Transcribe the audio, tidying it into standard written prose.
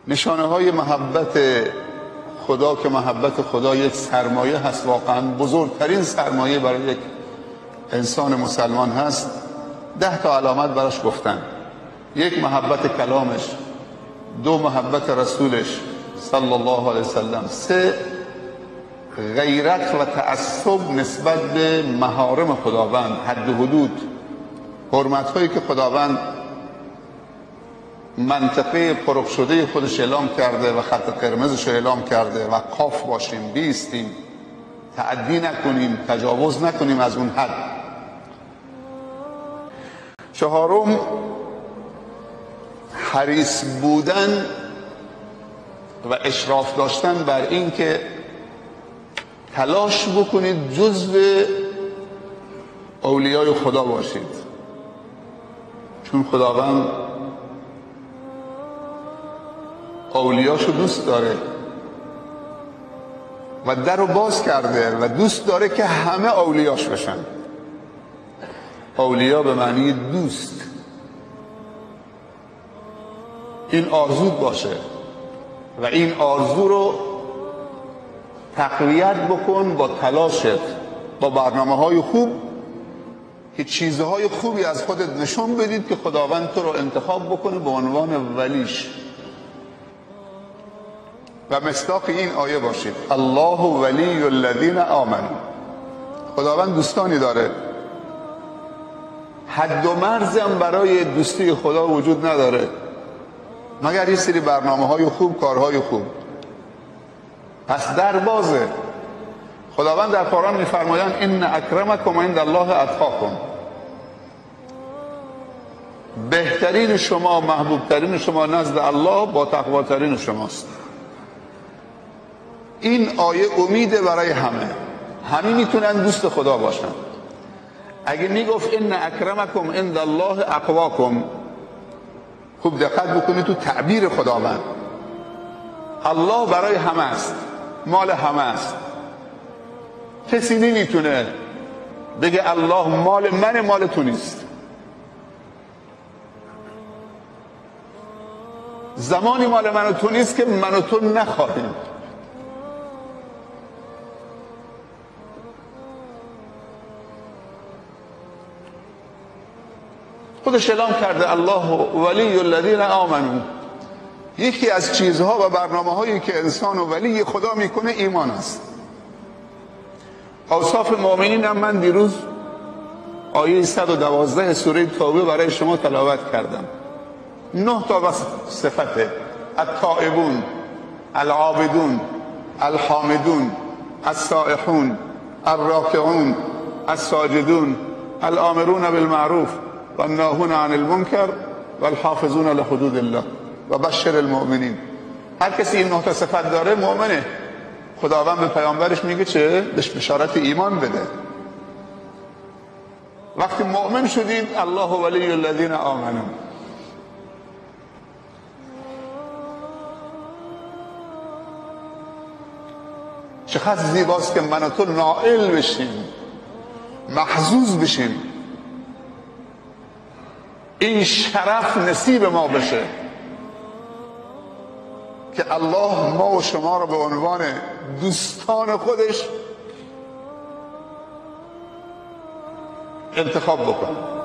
نشانه های محبت خدا که محبت خدا یک سرمایه هست، واقعا بزرگترین سرمایه برای یک انسان مسلمان هست. 10 تا علامت براش گفتن: 1 محبت کلامش، 2 محبت رسولش صلی الله علیه وسلم، 3 غیرت و تعصب نسبت به محارم خداوند، حد و حدود، حرمت هایی که خداوند منطقه پرخ شده خودش اعلام کرده و خط قرمزش اعلام کرده و کاف باشیم، بیستیم، تعدی نکنیم، تجاوز نکنیم از اون حد. 4 حریص بودن و اشراف داشتن بر این که تلاش بکنید جزو اولیای خدا باشید، چون خداوند اولیاشو دوست داره و در رو باز کرده و دوست داره که همه اولیاش بشن. اولیا به معنی دوست. این آرزود باشه و این آرزو رو تقویت بکن با تلاشت، با برنامه‌های خوب که چیزهای خوبی از خودت نشون بدید که خداوند تو رو انتخاب بکنه به عنوان ولیش. و مصداق این آیه باشید: الله ولی الذین آمنوا. خداوند دوستانی داره، حد و مرز هم برای دوستی خدا وجود نداره مگر یه سری برنامه‌های خوب، کارهای خوب. پس در بازه. خداوند در قرآن می‌فرمایند ان اکرمکم عند الله اتقاکم. بهترین شما، محبوبترین شما نزد الله با تقواترین شماست. این آیه امیده برای همه میتونن دوست خدا باشن. اگه میگفت ان اکرمکم عند الله اتقاکم، خوب دقت بکنید تو تعبیر خداوند. الله برای همه است، مال همه است. کسی نمیتونه بگه الله مال من، مال تو نیست. زمانی مال من و تو نیست که من و تو نخواهیم. خودش اعلام کرده الله ولی الذین آمنوا. یکی از چیزها و برنامه‌هایی که انسان و ولی خدا میکنه ایمان است. اوصاف مؤمنین هم من دیروز آیه 112 سوره توبه برای شما تلاوت کردم. 9 تا صفته: التائبون، العابدون، الحامدون، السائحون، الراکعون، الساجدون، الآمرون بالمعروف والناهون عن المنکر والحافظون لحدود الله و بشر المؤمنین. هر کسی این 9 تا صفت داره مؤمنه. خداوند به پیامبرش میگه چه؟ بهش بشارت ایمان بده. وقتی مؤمن شدید الله ولی الذین آمنوا. چقدر زیباست که من و تو نائل بشیم، محظوظ بشیم، این شرف نصیب ما بشه که الله ما و شما رو به عنوان دوستان خودش انتخاب بکنه.